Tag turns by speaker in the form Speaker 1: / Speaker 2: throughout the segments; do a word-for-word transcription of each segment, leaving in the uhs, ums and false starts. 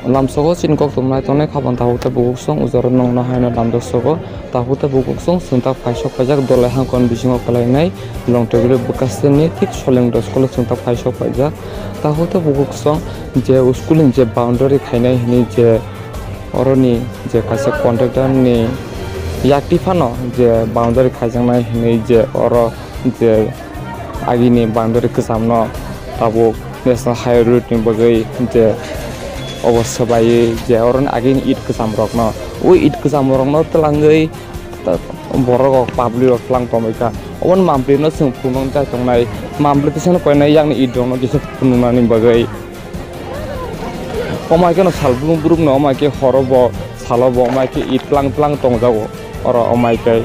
Speaker 1: lamsogo chinkok tumnai tongnai khabang tahukte bukuksong ujaro nongno haino lamdoksogo tahukte bukuksong sungtak paisok pajak dolai hangkon bisingo kalainai longtegri bekasini tik solengdo skolo sungtak paisok pajak tahukte bukuksong je uskulin je boundary khainai hini je oroni je kaise contractor ni yaktifano je boundary khaijangnai hini je oro je agini boundary kesamno tabuk national highway route ni bagai je অবশ্য বাই যে অরন again ইট কেসাম রকনো ওই ইট কেসাম রকনো তলাঙ্গই বড় public রকলাং তমাইকা on মামপ্লিনো जों ফুনং যাই তংনাই মামপ্লিতেसन কয়নাই yang ইট দংনো কিছু ফুনুনানি বাগै অমাইকেনো সালবুং বুরুংনো অমাইকে হরব সালব অমাইকে ইট প্লাং প্লাং তংজাও অর অমাইকে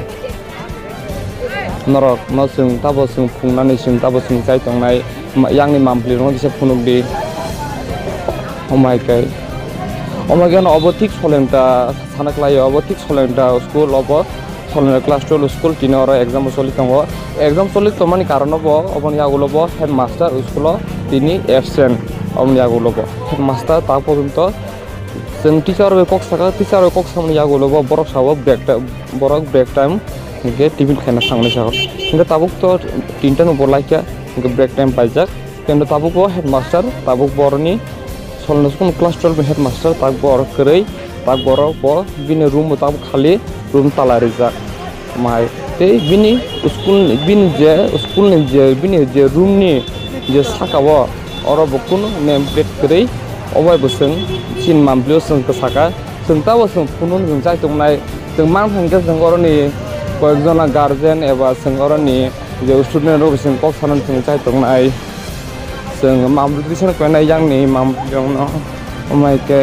Speaker 1: নরক ন जों তাবো जों ফুংনানি जों তাবো जों যাই তংনাই yang ni মামপ্লিনো কিছু ফুনুগদি Oh my god. Oh my god, obotik solenta sanak lai obotik solenta school obo solenta class twelve school tinora exam soli tongo exam soli tomani karono bo obon yagulo bo headmaster school tini absent omni yagulo bo headmaster ta porunto जों teacher be kok saka teacher kok samni yagulo bo borok sawo break time borok break time ge tiffin khana sangne sago inga tabuk to tinta no borlaika ge break time paijak kendo tabuk bo headmaster tabuk borni solna skun class twelve headmaster tak bor kerei tak boro bo bini room tak khali room talari ja mai te bini school bini je school ni je bini je room ni je sakawo oro bokun name plate kerei obai boseng chin mamblio seng ke saka seng tawo seng punun seng jai tongnai seng mang thangke seng oro ni koyekjona guardian eba seng oro ni je student ro seng kok sanan seng jai tongnai जों मामब्लिसन कोयनाय यांनि मामब्लिनो अमायके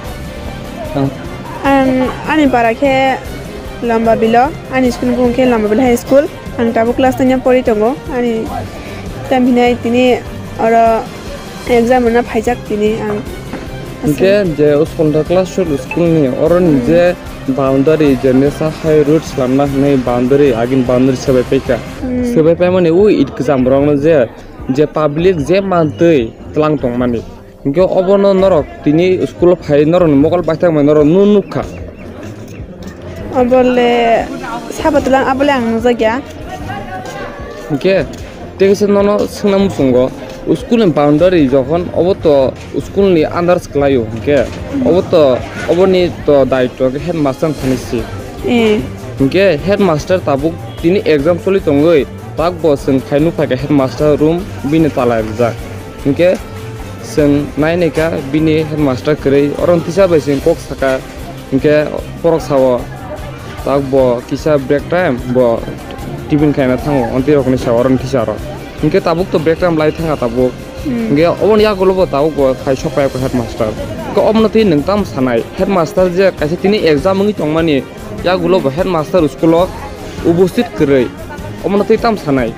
Speaker 2: आं आंनि बाराखे लम्बा below आंनि school बुंखे लम्बा below high school आं दाबो class ten परि दङो आंनि तामहिनाय तिनि आरो एग्जाम ना फाइजाक तिनि आं
Speaker 1: के जे स्कुल क्लास twelve स्कुल नि अरन जे बाउंडारी जे नेसा हाई रूट्स लामना नै बाउंडारी आगिन बाउंडारी सबाय पैका सबाय पाय माने उ it Gajam रंनो J J public जे मानतै तलां दं माने इनके अबनो नरक तिनि स्कुल फाय नरन मगल बाथां मै नरन नु नुखा
Speaker 2: अबले साबतलां आबले आं नुजागिया
Speaker 1: इनके तेगसे ननो सोंना मुसुंगो स्कुल नि बाउंडारी जखन अबतो स्कुल नि आन्डार स्क्लायो इनके अबतो अबनि तो दायित्व के हेडमास्टर थानिसि
Speaker 2: ए
Speaker 1: इनके हेडमास्टर ताबुक तिनि एग्जाम सलि तंगै tak bo seng fainu phake headmaster room bini talai ja inke seng naine ka bini headmaster krei oron tisa bai seng kok saka inke porok sawo tak bo kisa break time bo tiffin khaina thango onti rokni sawo oron tisa ro inke tabuk to break time lai thanga tabuk inke obon ya golobo tabuk bo khai sopai ko headmaster ko obnoti nang tam sanai headmaster je kaise tini exam ngi tongmani ya golobo headmaster school उपस्थित krei अमन तै ताम सानाय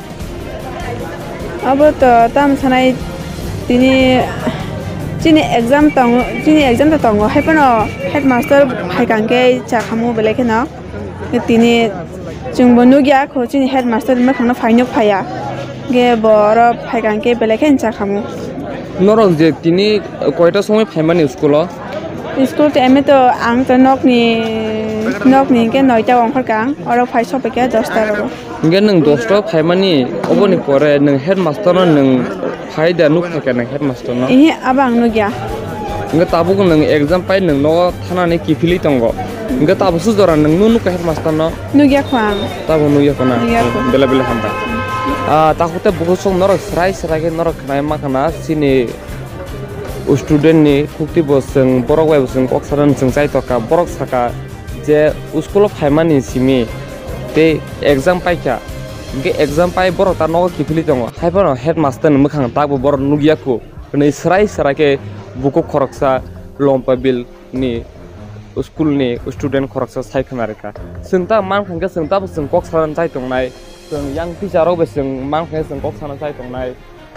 Speaker 2: अब त ताम सानाय तिनी जिनि एग्जाम तंग जिनि एग्जाम त तंग हायपनो हेडमास्टर फायकांके चाखामु बेलेखेना तिनी जोंबो नुगिया खो जिनि हेडमास्टर मखांनो फायनो फाया गे बर फायकांके बेलेखेन चाखामु
Speaker 1: नरक जे तिनी कयटा समय फायमानि स्कुल
Speaker 2: स्कुल त एमे त आं त नकनि नकनि के नयटा अंखरकां अरो फाय सपेके दसटा रो
Speaker 1: इंगे नों दसटा फायमानि अबनि परे नों हेडमास्टर नों फायदा नुखाके नों हेडमास्टर न
Speaker 2: इहि आबा आं नुगिया
Speaker 1: इंगे ताबुक नों एग्जाम पाय नों न थानानि किफिलि तंगो इंगे ताबुसु जरा नों नु नुका हेडमास्टर न
Speaker 2: नुगिया खां
Speaker 1: ताबु नुगिया खना बेला बेला हामबा आ ताखुते बहुत सम नरक सराय सराय नरक नाय माखाना सिनि स्टूडेंट नि खुक्ति बसं बरक वाय बसं कक्सरन जों जायतका बरक साका जे स्कुल फायमानि सिमी ते एग्जाम पाइका के एग्जाम पाइ बरक ता नग किफिलि दङ हायफानो हेडमास्टर मोखां ताबो बर नुगियाखौ नै सराय सराके बुको खरकसा लम्पा बिल नि स्कुल नि स्टूडेंट खरकसा सायखनारका जोंता मानखांगे जोंता बसं कक्सरन जायतंनाय जों यां टिचाराव बसं मानखांगे जों कक्सरन जायतंनाय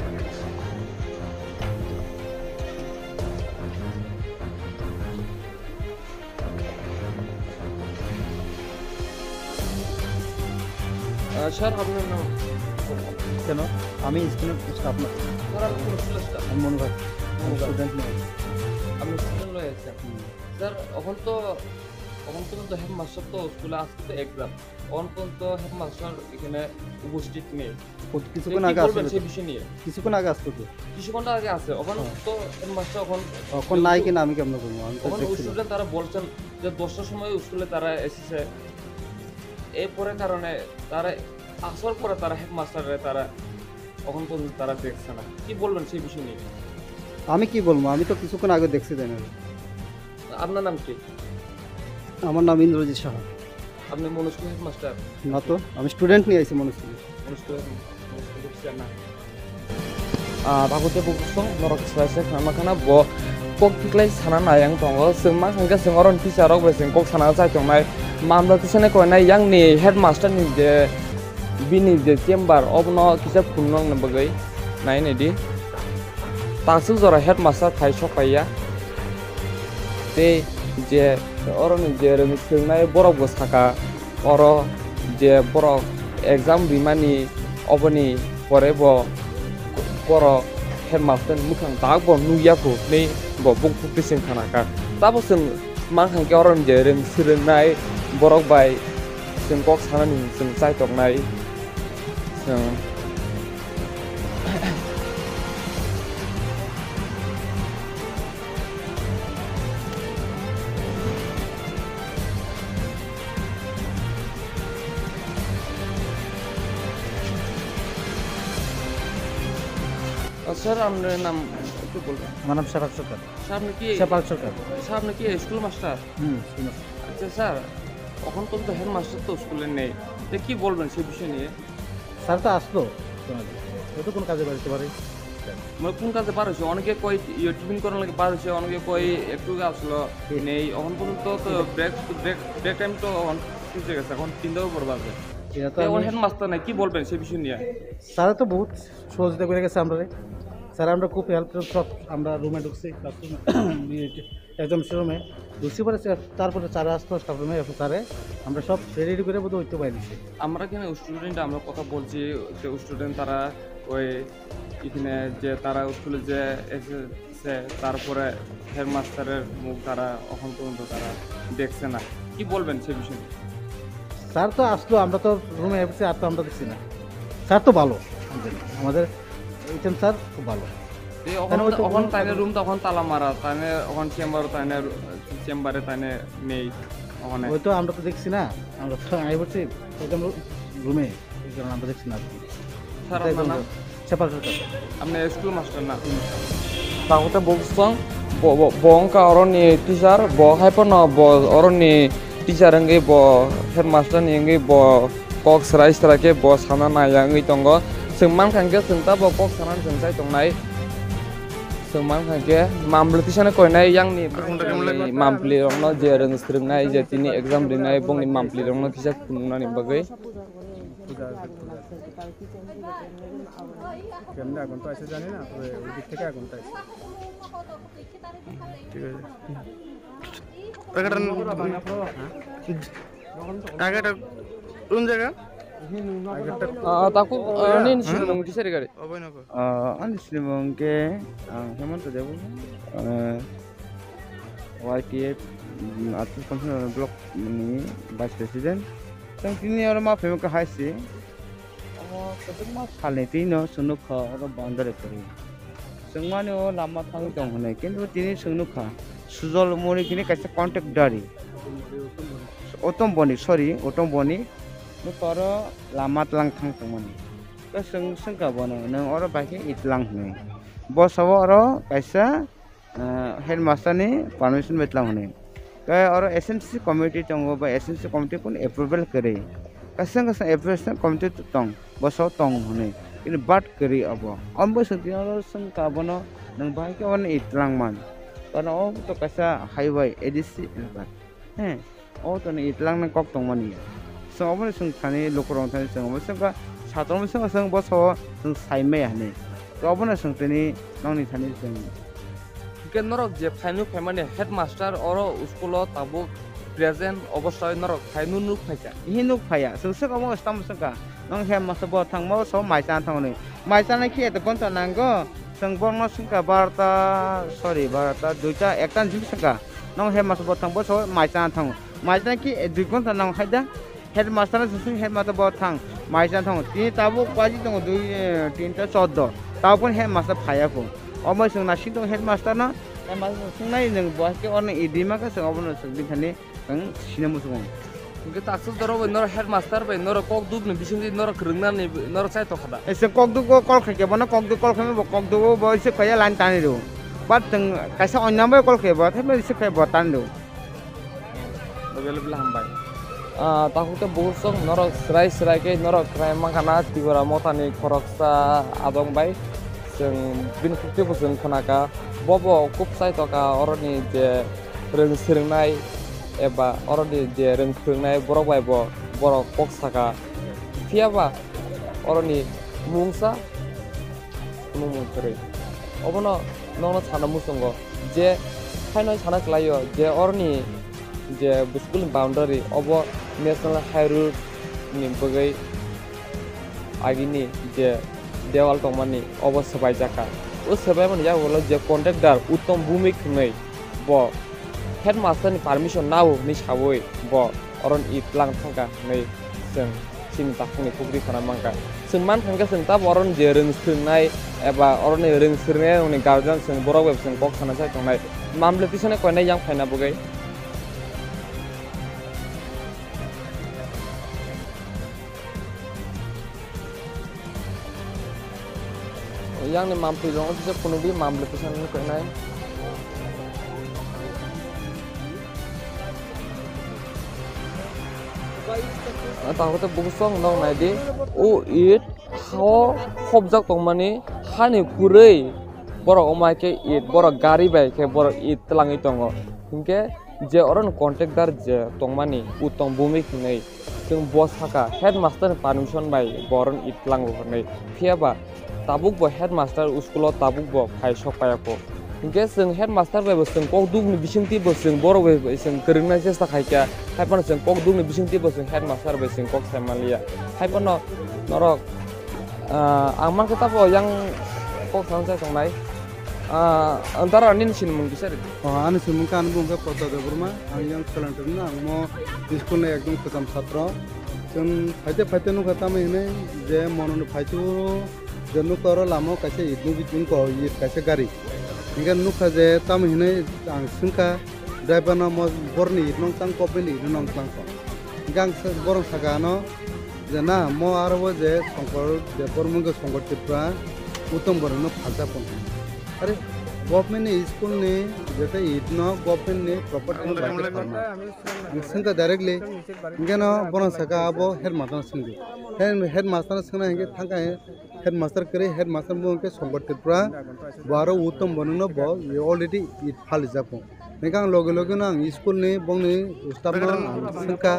Speaker 1: सर आपने नाम
Speaker 3: কেন আমি স্কুলের স্টাফ না আমি মনোভাব স্টুডেন্ট নই
Speaker 1: আপনি স্টুডেন্ট লয়ে আছেন স্যার এখন তো এখন পর্যন্ত হেডমাস্টার তো স্কুলে আজকে তো এক্সাম এখন পর্যন্ত হেডমাস্টার এখানে উপস্থিত নেই
Speaker 3: কিছুক্ষণ আগে
Speaker 1: বলবেন
Speaker 3: আসলো
Speaker 1: সেই বিষয় নিয়ে
Speaker 3: কিছুক্ষণ আগে আসলো তো
Speaker 1: কিছুক্ষণ আগে আছে এখন তো হেডমাস্টার এখন
Speaker 3: এখন নাই কিনা আমি কেমন বলবো আমি তো
Speaker 1: এখন
Speaker 3: দেখছি না।
Speaker 1: স্টুডেন্ট তারা বলছেন যে দশটার সময় স্কুলে তারা এসেছে এরপরে কারণে তারা আসার পরে তারা হেডমাস্টারে তারা এখন পর্যন্ত তারা দেখছে না কি বলবেন সেই বিষয় নিয়ে
Speaker 3: আমি কি বলবো আমি তো কিছুক্ষণ আগে দেখছি তাই না
Speaker 1: আপনার নাম কি
Speaker 3: আমার নাম ইন্দ্রজিৎ সাহা
Speaker 1: আপনি মনস্কুল হেডমাস্টার
Speaker 3: না তো আমি স্টুডেন্ট নিয়ে আইছি মনে হচ্ছে
Speaker 1: মনস্কুল মনস্কুল না ah takutnya bukusong norok selesai sama karena bo kok tiklai sana na yang tongo semma hangga sengoron pisarok beseng kok sana sa tongnai mamla tisane ko na yang ni headmaster ni je bini je chamber obno kisa phunong na bagai nai ne di tasu jora headmaster thai sokaya te je oron je remi thungnai borok bo saka oro je borok exam rimani oboni pore bo boro headmaster mukhang dag bo nuya ko nei bo bung pu pising khana ka tabo sing mang hang ke oron je rem sireng nai borok bai sing kok sana ni sing sai tok nai sing sir আপনার নাম একটু বলবেন
Speaker 3: আমার নাম শেফাক সরকার
Speaker 1: sir আপনি কি
Speaker 3: শেফাক সরকার
Speaker 1: sir আপনি কি স্কুল মাস্টার
Speaker 3: হুম
Speaker 1: আচ্ছা স্যার এখন পর্যন্ত হেডমাস্টার তো স্কুলে নেই তো কি বলবেন সেই বিষয় নিয়ে
Speaker 3: স্যার তো আসলো হয়তো কোন কাজে বাড়িতে পারে
Speaker 1: মানে কোন কাজে বার হয়েছে অনেকে কই টিফিন করার লাগে বার হয়েছে অনেকে কই একটু আসলো নেই এখন পর্যন্ত তো ব্রেক ব্রেক ব্রেক টাইম তো ঠিক গেছে এখন তিনটাও পর বাজে এখন হেডমাস্টার নাই কি বলবেন সেই বিষয় নিয়ে
Speaker 3: স্যার তো বহুত সহযোগিতা করে গেছে আমরা স্যার আমরা খুব হেল্প সব আমরা রুমে ঢুকছি একদম রুমে ঢুকছি পরে তারপরে স্যার আসতো স্টাফ রুমে স্যারে আমরা সব রেডি করে বোধ হইতে পারিছি
Speaker 1: আমরা এখানে স্টুডেন্ট আমরা কথা বলছি যে স্টুডেন্ট তারা ওই এখানে যে তারা স্কুলে যে এসেছে তারপরে হেডমাস্টারের মুখ তারা এখন পর্যন্ত তারা দেখছে না কি বলবেন সে বিষয়ে
Speaker 3: স্যার তো আসলো আমরা তো রুমে এসেছি আর তো আমরা দেখছি না স্যার তো ভালো আমাদের এইচএম স্যার খুব ভালো
Speaker 1: এখন তাইনে রুম তখন তালা মারা তাইনে এখন চেম্বার তাইনে চেম্বারে তাইনে নেই ওখানে
Speaker 3: ওই তো আমরা তো দেখছি না আমরা তো আই বলছি একদম রুমে এই কারণে আমরা দেখছি না
Speaker 1: স্যার আপনার নাম
Speaker 3: শেফাক সরকার
Speaker 1: আপনি স্কুল মাস্টার না তাহলে বলছং বংকা অরনি টিচার ব হাইপন ব অরনি টিচার এঙ্গে ব হেডমাস্টার ni এঙ্গে ব কক সরাই সরাকে ব সানা নায়াঙ্গি তঙ্গ sengman kangke sengta bo kok sanan sengsai tongnai sengman kangke mamble tisane koinai yang ni mampli rongno je reng stringnai je tini exam ringnai bong ni mampli rongno kisa kunna ni bagai
Speaker 3: কেমনে আগুন তো আছে জানি না তবে ওই দিক থেকে আগুন তো আছে ঠিক আছে টাকাটা টাকাটা কোন জায়গা
Speaker 1: taku ini silmong di seri kali.
Speaker 3: Ani silmong ke Hemanto Dewa Y P F Artis Functional Block ini Vice President. Yang ini orang mah famous high sih. Oh, kedua mah kali ini no sunuk kah orang bandar itu. Semua ni orang lama thang jong hone. কিন্তু তিনি sunuk kah sujol mori kini kaisa contact dari. Otom boni sorry otom boni. Nukaro lama telang thang tengmani. Keseng seng kabono neng oro pakai itlang nih. Bos awo oro kaisa headmaster ni permission betlang nih. Kaya oro S M C committee tonggo ba S M C committee pun approval kere. Kaseng kaseng approval committee tong bos awo tong nih. Ini bat kere abo. Ambo senti oro seng kabono neng pakai wan itlang man. Karena oh to kaisa highway A D C lebat. Heh. Oh to ni itlang neng kok tongmani. Semua seng thani lokorong thani seng apa seng ka satorong seng seng bos ho seng saime hane. Kau pun seng tani nang ni thani seng.
Speaker 1: Kan norok je fainu famane headmaster oro school tabu present অবশ্যই norok fainu nuk faika.
Speaker 3: Ini nuk faya. Seng seng kamu stam seng ka. Nang headmaster bo thang mau so mai chan thang ni. Mai chan ki et kon ta nang go. seng borno sengka barta sorry barta duita ektan jim sengka nong headmaster botang bos so maichan thang maichan ki dui gonta nong haida headmaster sung headmaster botang maichan thang ti tabu kwaji tong dui tinta chौदह taupun headmaster phaya ko omoi sung na sing tong headmaster na headmaster sung nai nang bos ke on idima ka sung obon sung din thani ang sinamu sung
Speaker 1: Kita taksil doro be nor headmaster be nor kok dub ni bising di nor kerengna ni nor sai to khada.
Speaker 3: ese kok du ko kol khake bono kok du kol khame bo kok du bo ise kaya lan tani do bat teng kaisa onyam be kol khebe thame ise khay bo tan do
Speaker 1: Lebih lebih hambai. Ah takutnya bosong nor serai serai ke nor krai mangkana tibara motani koroksa adong bai seng bin kukti bosong konaka bobo kup sai to ka oroni je reng sering nai eba orang di jereng kerenai borok bai bo borok kok saka tiaba orang ni mungsa mung kere obono nono chana musongo je haino chana klayo je orang ni je school boundary obo national high road ni bagai agini je dewal tongmani obo sabai jaka o sabai man ya wolo je contractor uttom bhumi khnai bo headmaster ni permission nawo ni saboi bo oron it lang thangka nei seng sim takni pugri khana mangka seng man thangka seng ta oron je reng sringnai eba oron ni reng sringnai ni guardian seng borok web seng kok khana sai tongnai mamle pisone koinai yang phaina bogai yang ni mampu dong bisa penuh di mamle pisone koinai tahu tu bungsong nong nai di o it how hobjak tong mani hani purei borok omai ke it borok gari bai ke borok it telangi tongo hingke je oron contractor je tong mani utong bumi kinai sing bos haka headmaster permission bai boron it telang nei phiaba tabuk bo headmaster uskulo tabuk bo phai sokaya ko hingke sing headmaster bai bo sing kok dug ni bisingti bo sing borok bai sing kerengna chesta khaika haipon sing kok dug ni bisingti bo sing headmaster bai sing kok samalia haipon norok amang kita bo yang kok sangsai tongnai antara nin sin mung kisar
Speaker 4: ani simung kan bung ka pota de burma ang yang kalantar na ang mo school na ekdom khasam chhatra jon phaite phaite nu khata me ne je monon phaitu jenu karo lamo kaise idnu bijung ko yi kaise gari ingan nu khaje tam hine ang singka driver na mo borni idnong tang ko beli idnong tang ko gang borong sagano je na mo arbo je songkor je bormung ko songkor tipra utom borno phalta pon अरे government ने school ने जैसे इतना government ने property में बात करना संग डायरेक्टली इनके ना बना सका अब हेड मास्टर संग हेड हेड मास्टर संग ना इनके थंका है हेड मास्टर करे हेड मास्टर में उनके संगठित पूरा बारो उत्तम बनना बो ये ऑलरेडी इट फाल जापो निकांग लोग लोग ना स्कूल ने बंगने स्टाफ ना संका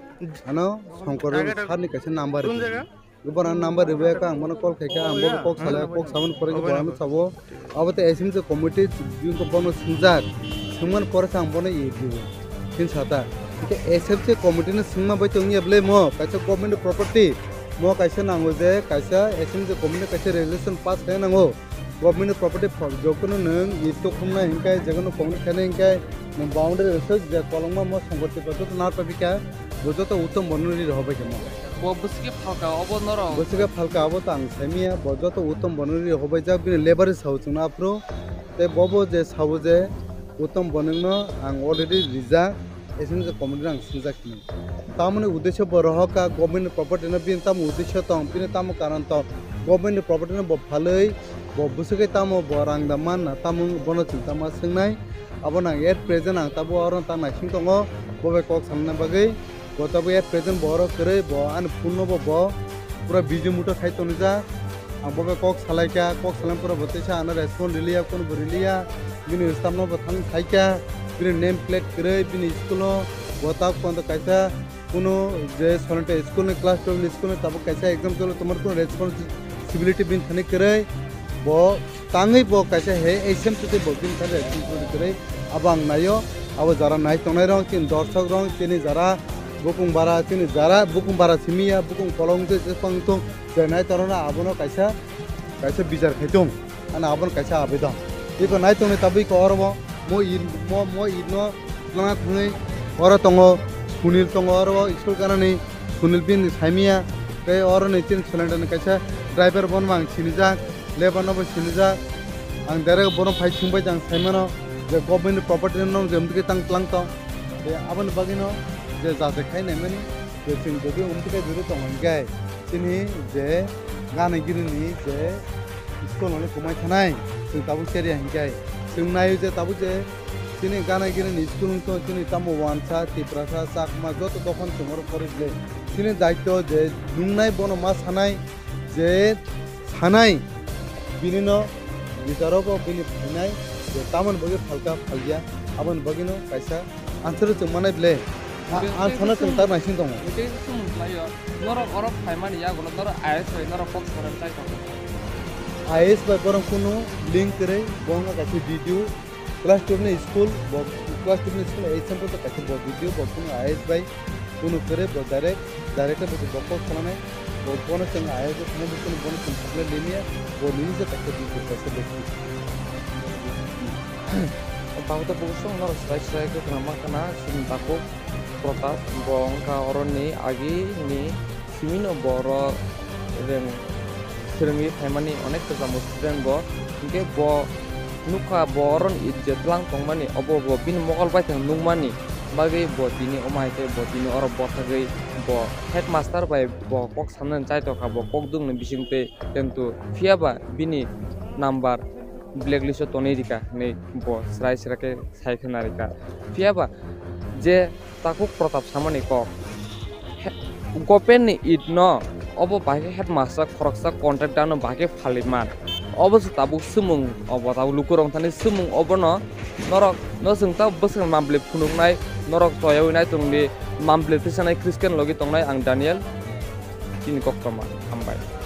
Speaker 4: अनो संकर खार ने कैसे number Gubernur number ribu ka ang mana call kaya ang bawa kok salah kok saman kore ke bawah sabo, awat esim se komite jun ke bawah sinjar, semuan kore sang bawah ini itu, sin sata. Ke esim se komite ne semua baca ungi able mo, kaisa government property, mo kaisa nango je, kaisa esim se komite kaisa relation pass kaya nango, government property jokno neng itu kumna hingkai jagono komite kaya hingkai, neng boundary research je kolongma mo sangguti betul tu nar tapi kaya, betul tu utama bonuri rohba kemo.
Speaker 1: bo busike phalka obo noro
Speaker 4: busike phalka abo tang semia bojo to uttom bonuri hobai jak bin labor saujuna apro te bobo je sauje uttom boningno ang already rija esim je community ang sinjak ni tamune uddesho boroh ka government property na bin tam uddesho tong bin tam karan to government property na bo phalei bo busike tam borang daman na tam bono chintama singnai abo nang at present ang tabo aron ta na sing tongo bobe kok samna bagai Bota bu ya present boro kere bo an punno bo bo pura biju muto khai to nija abo be kok salai ka kok salam pura bote cha ana respond liya kon burilia bin istamno bathang khai ka bin name plate kere bin school bota kon to kaisa kuno je sonate school ne class twelve school ne tabo kaisa exam cholo tomar kon responsibility bin thane kere bo tangai bo kaisa he exam chute bo bin thane responsibility kere abang nayo abo jara nai tonai rong tin dorshok rong tini jara bukung bara tini jara bukung bara simia bukung kolong je pangtung janai tarona abono kaisa kaisa bijar khaitung ana abon kaisa abedon iko nai tong tabi ko orbo mo in mo mo ino lana thungai ora tongo sunil tongo orbo school kanani sunil bin saimia te ora ne tin cylinder ne kaisa driver bon mang sinija lebar no sinija ang dare bono phai chungbai jang saimano je government property no jemdike tang tlang to de abon bagino je jase khai ne mani je sing jodi umtike jodi tong gai sini je gana girini je school no kumai thanai sing tabu seri hingkai sing nayu je tabu je sini gana girini school to sini tamu wansa tiprasa sakma joto tokon tumor korisle sini daitto je dungnai bono ma sanai je sanai binino bitaroko bini phainai je tamon bagi phalka phalgia abon bagino kaisa answer chung manai ble an thona chung tar naisin dong
Speaker 1: Oke, itu layo. Norok orok paiman ya, kalau norok ayat saya norok box orang saya tahu.
Speaker 4: I A S by borong kuno link kere bonga kachi video class two ne school bo class two ne school example to kachi bo video bo kuno I A S by kuno kere bo direct direct bo bo ko khone bo kono chung I A S ne bo kuno bono chung khale lenia bo lini se kachi video kachi bo
Speaker 1: Tahu tuh busung norok saya saya ke nama karena sini takut protes bong ka orang ni agi ni simino boro dan serengi famani onek ketemu student bo ingke bo nuka boron ije telang tong mani obo bo bin mokol bai teng nung mani bagai bo tini omai te bo tini oro bo sagai bo headmaster bai bo kok sanan chai to ka bo kok dung ne bising te tentu fiaba bini number blacklist toni dika ne bo srai srake sai khanarika fiaba je takuk protap samani kok gopen ni idno obo bage headmaster khoroksa contract dano bage phaliman obo tabuk sumung obo tabu lukurong thani sumung obo no norok no sungta bosang mamble phunung nai norok toyau nai tungni mamble tisanai christian logi tongnai ang Daniel tin kok toma ambai